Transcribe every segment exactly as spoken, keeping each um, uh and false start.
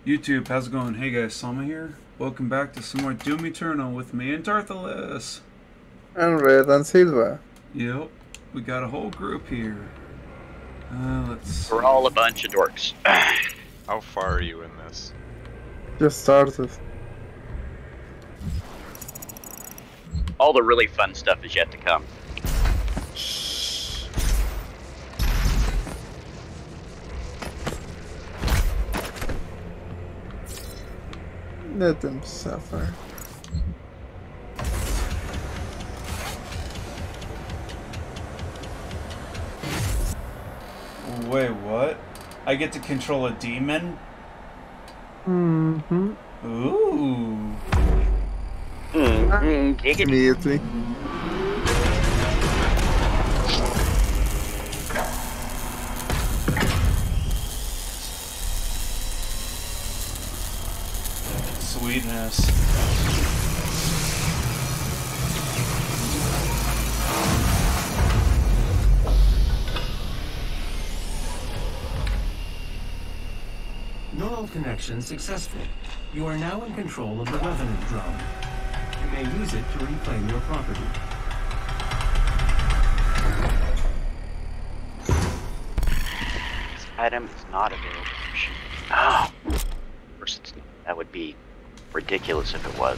YouTube, how's it going? Hey guys, Sama here. Welcome back to some more Doom Eternal with me and Tarthalis. And Red and Silva. Yep, we got a whole group here. Uh, let's see. We're all a bunch of dorks. How far are you in this? Just started. All the really fun stuff is yet to come. Shh. Let them suffer. Wait, what? I get to control a demon? Mm-hmm. Ooh. Mm, mm, Immediately. Sweetness. Neural connection successful. You are now in control of the Revenant drone. You may use it to reclaim your property. This item is not available for ship. Oh. Of course, it's not. That would be ridiculous if it was.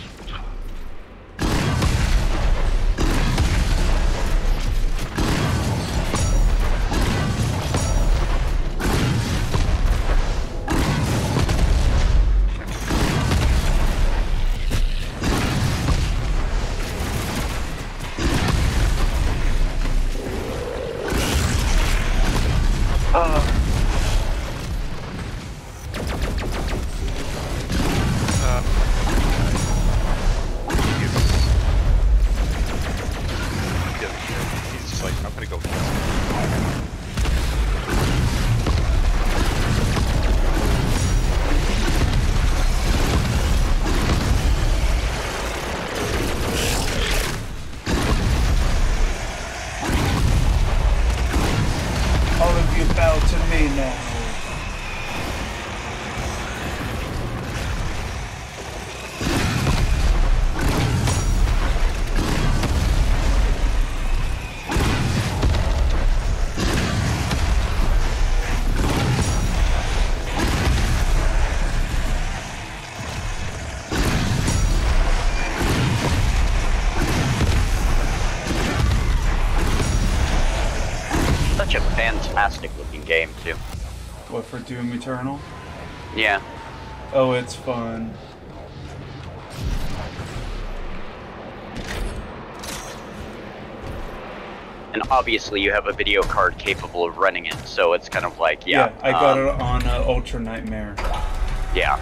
Bow to me now. Such a fantastic looking game, too. What, for Doom Eternal? Yeah. Oh, it's fun. And obviously you have a video card capable of running it, so it's kind of like, yeah. Yeah, I got um, it on uh, Ultra Nightmare. Yeah.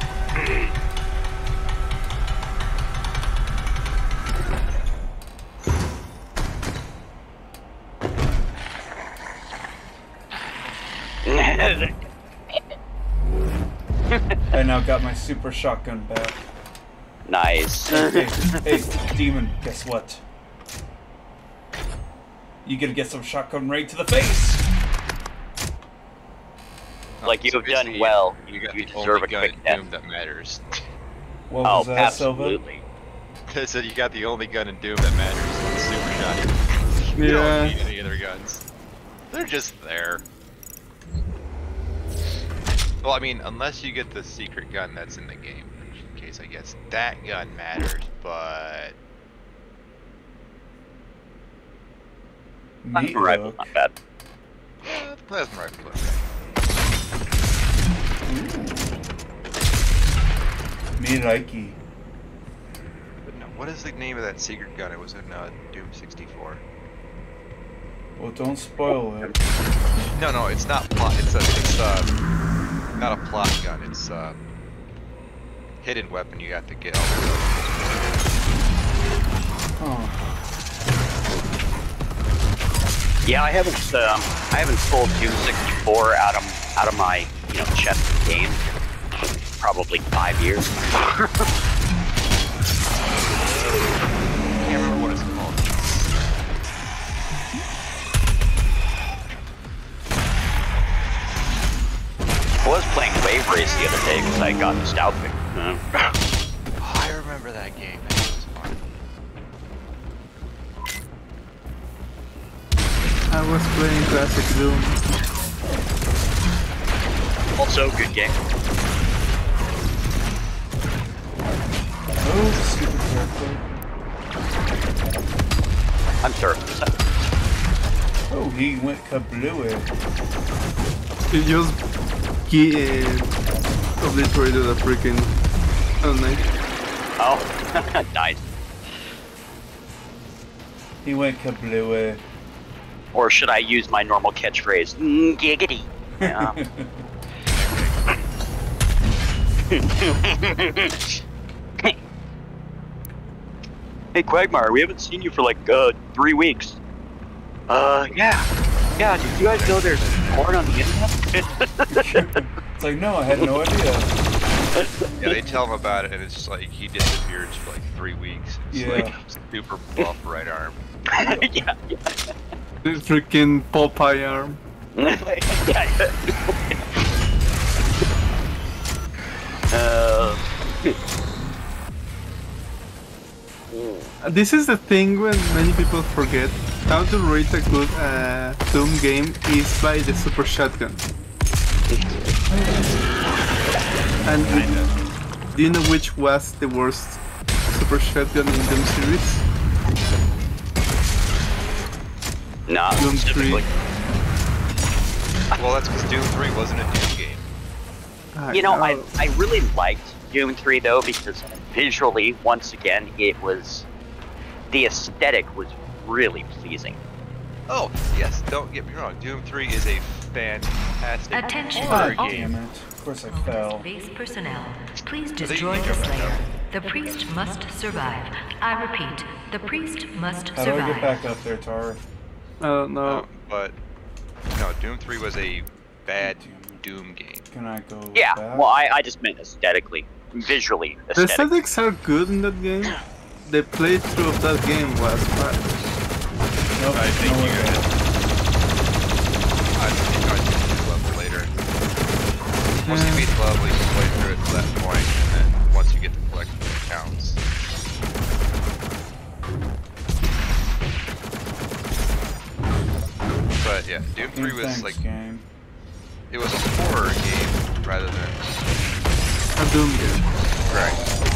I now got my super shotgun back. Nice. Hey, hey, hey, demon, guess what? You gonna get some shotgun right to the face! Like, you So have done basically, well. You, You, got you the deserve only a gun quick in death. Doom that matters. What Oh, was that, Silva? absolutely. I said you got the only gun in Doom that matters. The super shotgun. You Yeah. don't need any other guns. They're just there. Well, I mean, unless you get the secret gun that's in the game, in which case I guess that gun matters, but... Neat Plasma rifle, look. not bad. Uh, the plasma rifle, okay. Neat Ike. But no, what is the name of that secret gun? It was in uh, Doom sixty-four. Well, don't spoil it. No, no, it's not plot. It's a, it's uh, not a plot gun. It's uh, hidden weapon you got to get. Oh. Yeah, I haven't um, I haven't pulled Doom sixty-four out of out of my you know chest of games in probably five years. Can't remember what it's called. I was playing Wave Race the other day because I got this outfit. Uh, Oh, I remember that game. Man. It was fun. I was playing classic Doom. also, good game. Oh, stupid character. I'm sorry. What's that? Oh, he went kablooey. You just get uh, obliterated a freaking. Oh, nice. Oh, died. He went kablooey. Or should I use my normal catchphrase? Mm, giggity. Yeah. Hey Quagmire, we haven't seen you for like uh, three weeks. Uh, yeah. Yeah, did you guys know there's porn on the internet? It's like, no, I had no idea. Yeah, they tell him about it, and it's just like he disappeared for like three weeks. It's Yeah. like super buff right arm. yeah, yeah. The freaking Popeye arm. yeah. uh, This is the thing when many people forget. How to rate a good uh, Doom game is by the super shotgun. And do you know which was the worst super shotgun in Doom series? Not Doom specifically. Well, that's because Doom three wasn't a Doom game. I You know, I, know. I really liked Doom three though, because visually, once again, it was, the aesthetic was really pleasing. Oh, yes, don't get me wrong. Doom three is a fantastic Attention. horror God game. damn it. Of course I fell. Base personnel, please they destroy need the to jump Slayer. up. The priest must survive. I repeat, the priest must How do I get survive. back up there, Tar? I don't know. Um, but, no, Doom three was a bad Doom game. Can I go Yeah, back? well, I, I just meant aesthetically. Visually, The aesthetic. aesthetics are good in that game. The playthrough of that game was bad. Nope, I think no you way. guys. I think you guys can do the level later. Once you beat the level, you can play through it to that point, and then once you get the collection, it counts. But yeah, Doom three was Thanks, like, game. it was a horror game rather than A Doom game. right.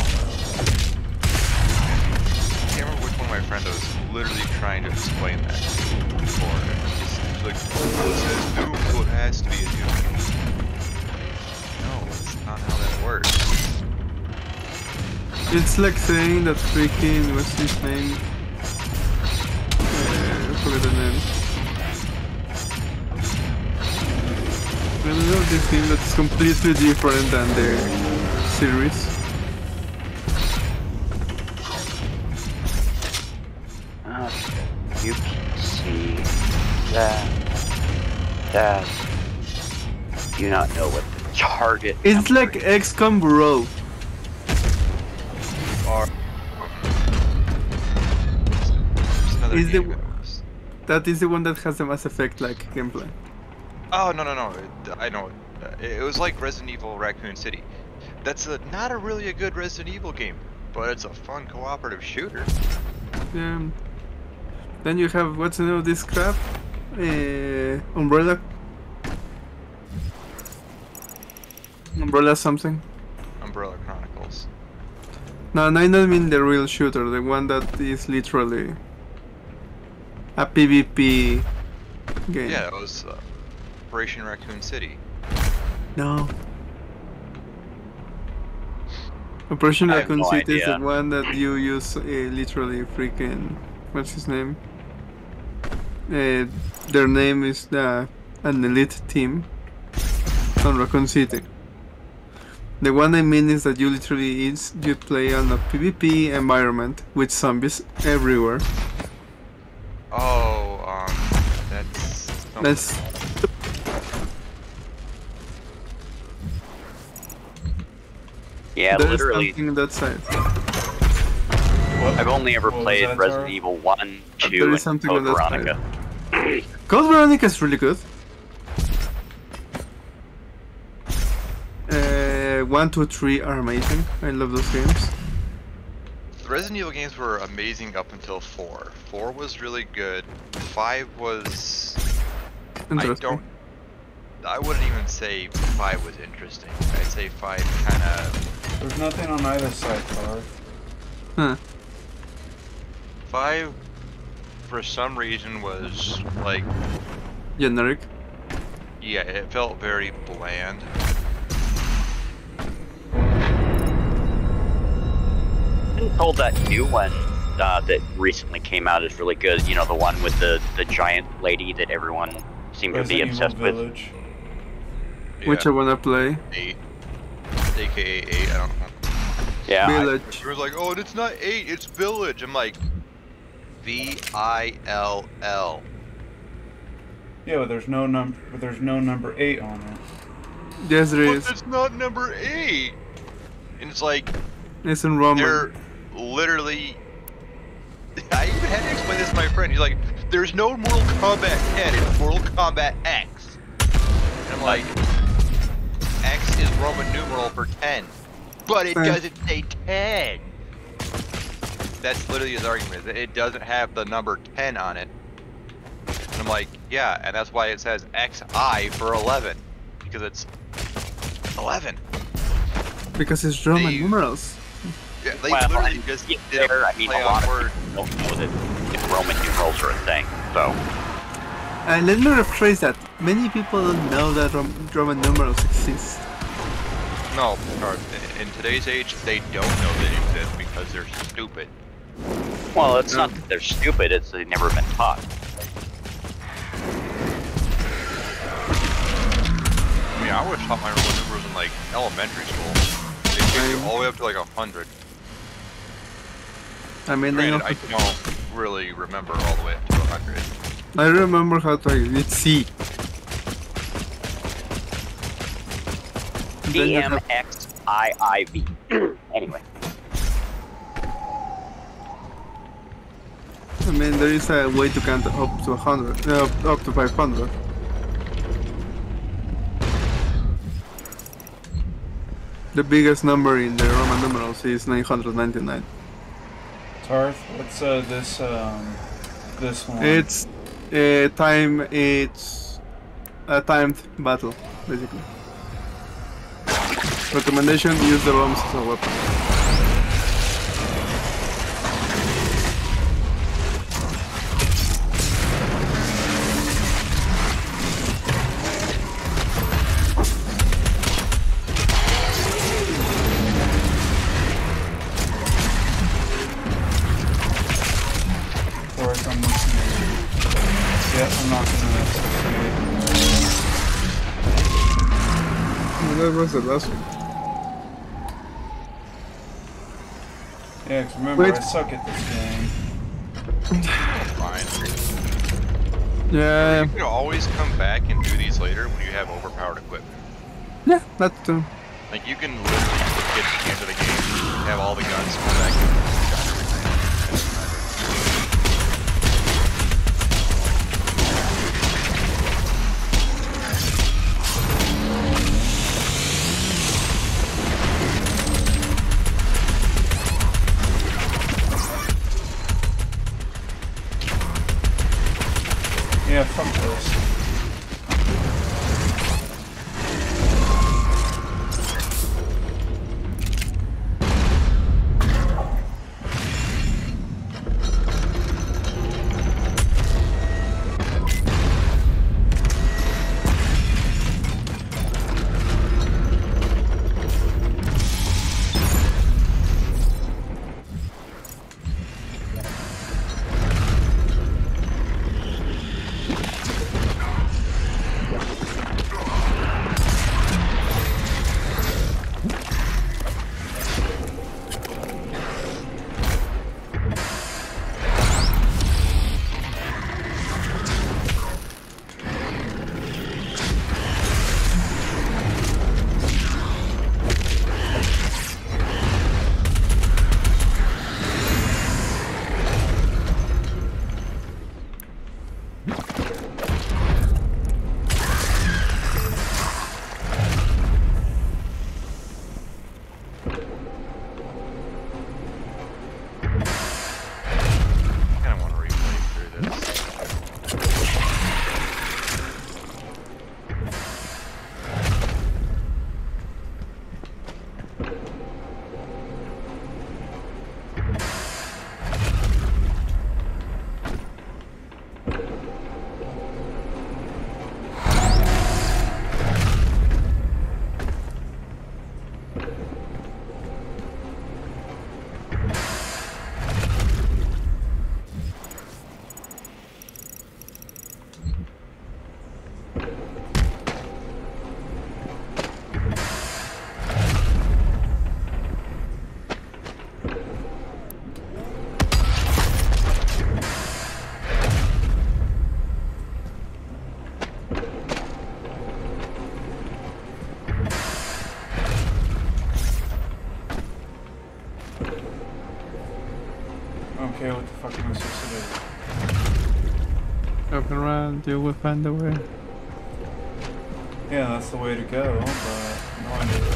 I can't remember which one of my friends was literally trying to explain that before. It's like, oh, it says Doom, so it has to be a Doom game. No, it's not how that works. It's like saying that freaking what's his name? Uh, I forgot the name. I don't know, this game that's completely different than the series. Okay, you can see that. That. Do not know what the target. It's like number X COM Bro. Or there's another Is the- game that was. That is the one that has the Mass Effect like gameplay. Oh no no no! It, I know. Uh, It was like Resident Evil Raccoon City. That's a, not a really a good Resident Evil game, but it's a fun cooperative shooter. Yeah. Then you have what's the name of this crap? Uh, Umbrella. Umbrella something. Umbrella Chronicles. No, no, I don't mean the real shooter, the one that is literally a PvP game. Yeah, it was uh, Operation Raccoon City. No. Operation I have Raccoon no City is the idea. one that you use uh, literally freaking. What's his name? Uh, their name is uh, an elite team on Raccoon City. The one I mean is that you literally is you play on a PvP environment with zombies everywhere. Oh, um, that's. oh, That's Yeah, there's literally. something on that side. What? I've only ever What was played that, Resident Tara? Evil one, There two, is and something Code on that Veronica. Code Veronica is really good. one, two, three are amazing. I love those games. The Resident Evil games were amazing up until four. Four was really good. Five was... I Interesting. don't... I wouldn't even say five was interesting. I'd say five kind of... There's nothing on either side, Tarth. Huh. Five, for some reason, was like... Generic. Yeah, it felt very bland. Been told that new one uh, that recently came out is really good. You know, the one with the, the giant lady that everyone seemed to be Resident obsessed Evil with. Village. Yeah, Which I wanna play. eight. A K A eight, I don't know. Yeah, I- Village. It was like, oh, it's not eight, it's Village. I'm like, V I L L. Yeah, but there's no number. But there's no number eight on it. Yes, there But is. it's not number eight. And it's like, It's in Roman. they're literally... I even had to explain this to my friend. He's like, there's no Mortal Kombat ten, it's Mortal Kombat X. And I'm like, X is Roman numeral for ten. But it Uh. doesn't say ten. That's literally his argument. It doesn't have the number ten on it. And I'm like, yeah, and that's why it says X I for eleven. Because it's eleven. Because it's Roman They- numerals. Yeah, they well, literally and just yeah, did there, a I mean, play a lot on of word. people don't know that if Roman numerals are a thing. So, Uh, let me rephrase that. Many people don't know that Rom Roman numerals exist. No, Carl, in, in today's age, they don't know they exist because they're stupid. well, it's No. not that they're stupid; it's they've never been taught. I mean, I was taught my Roman numerals in like elementary school. They take you all the way up to like a hundred. I mean, I, know Granted, I don't really remember all the way up to a hundred. I remember how to read C. Then D you M have- X I I V. Anyway, I mean, there is a way to count up to a hundred, uh, up to five hundred. The biggest number in the Roman numerals is nine hundred ninety-nine. Tarth, what's uh this um this one? It's a time. It's a timed battle, basically. Recommendation: use the bombs as a weapon. Tarth, I'm listening. Yeah, I'm not gonna succeed. That was the last one. Yeah, 'cause remember, Wait. I suck at this game. Fine. Yeah, You can always come back and do these later when you have overpowered equipment. yeah, that too. Like you can literally get to the end of the game, have all the guns, come back and gun everything. Yeah, fuck this. fuck am I supposed to do? Open around, you will find a way. Yeah, that's the way to go, but no idea.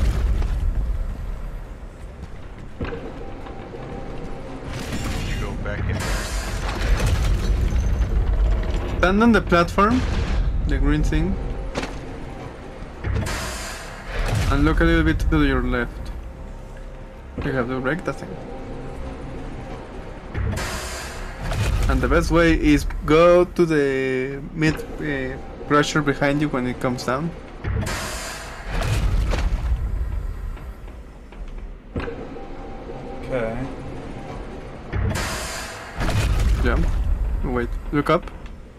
You go back in there. Stand on the platform, the green thing, and look a little bit to your left. You have to break that thing. And the best way is go to the mid uh, pressure behind you when it comes down. Okay. Jump. Wait, look up.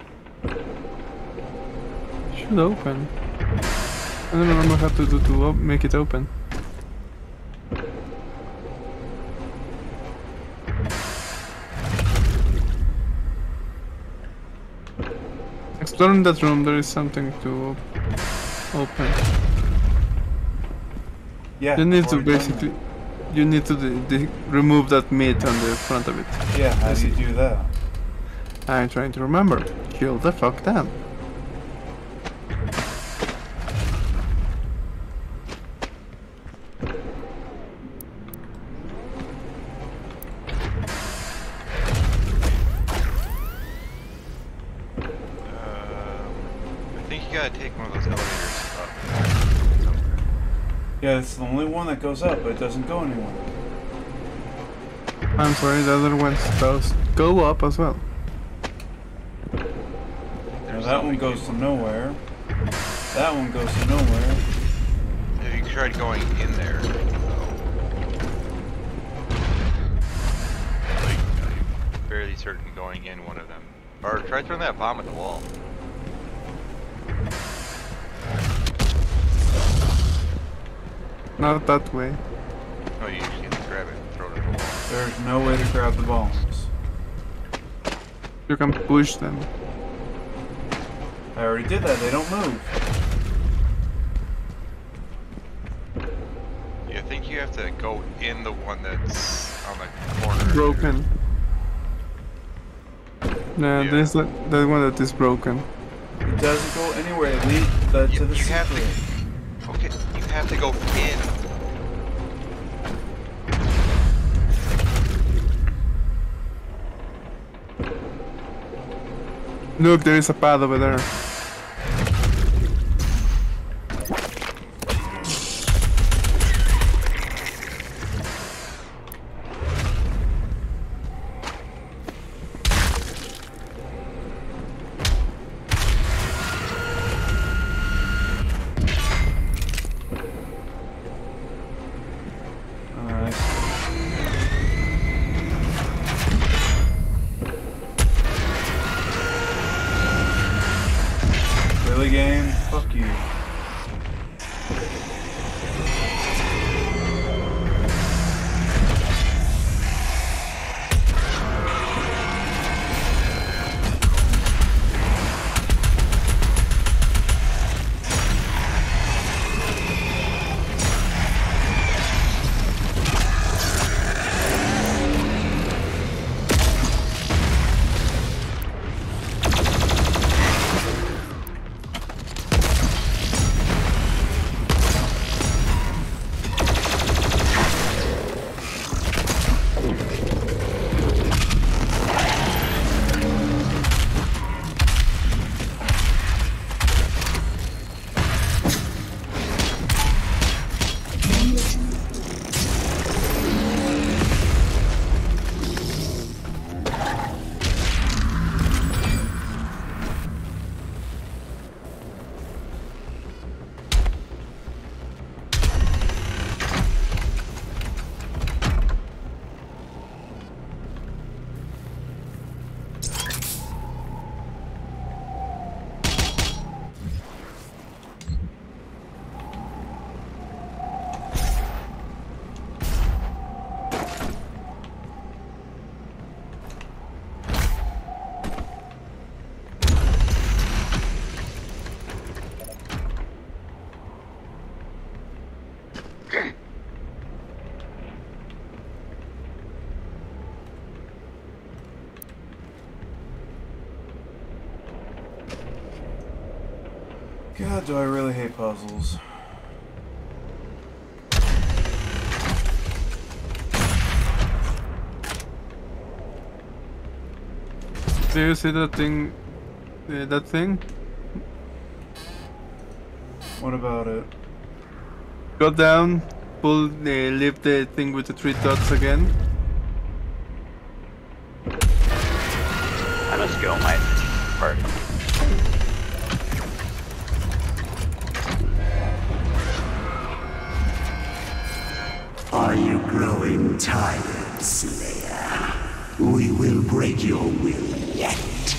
Should open. I don't remember how to do to op make it open. Exploring that room, there is something to open. Yeah. You need I've to already done basically, you need to de de remove that meat on the front of it. that. Yeah, how do you do that? I'm trying to remember. Kill the fuck down. I think you gotta take one of those elevators up. Yeah, it's the only one that goes up, but it doesn't go anywhere. I'm sorry, the other ones does go up as well. Now that one goes to nowhere. That one goes to nowhere. Have you tried going in there? Like, I'm fairly certain going in one of them. Or try throwing that bomb at the wall. Not that way. Oh, you usually have to grab it and throw it at the wall. There's no way to grab the bombs. You can push them. I already did that, they don't move. Yeah, I think you have to go in the one that's on the corner. Broken. Nah, Yeah. there's that, that one that is broken. It doesn't go anywhere, it leads uh, You, to the you have secret. to. Okay, you have to go in. Look, there is a path over there. God, do I really hate puzzles. Do you see that thing? Uh, that thing? What about it? Go down, pull, uh, lift the thing with the three dots again. I must go, my part. Are you growing tired, Slayer? We will break your will yet.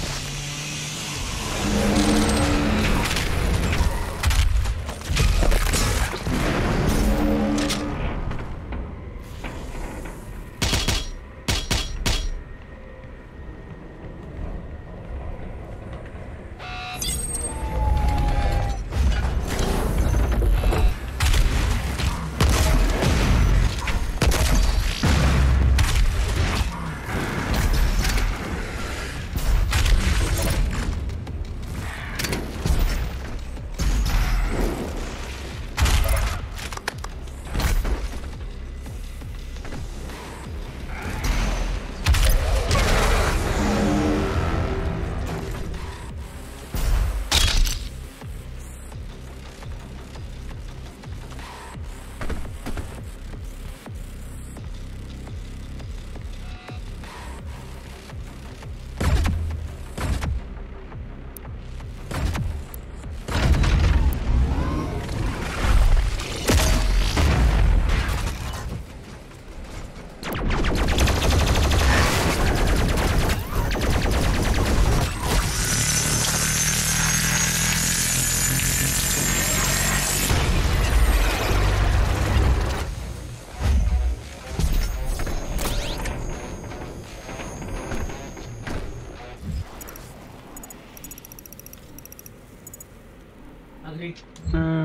Uh,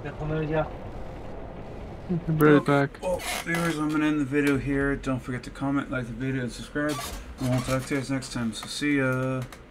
I'll be right back. Well, viewers, I'm gonna end the video here. Don't forget to comment, like the video, and subscribe. And we'll talk to you guys next time. So see ya.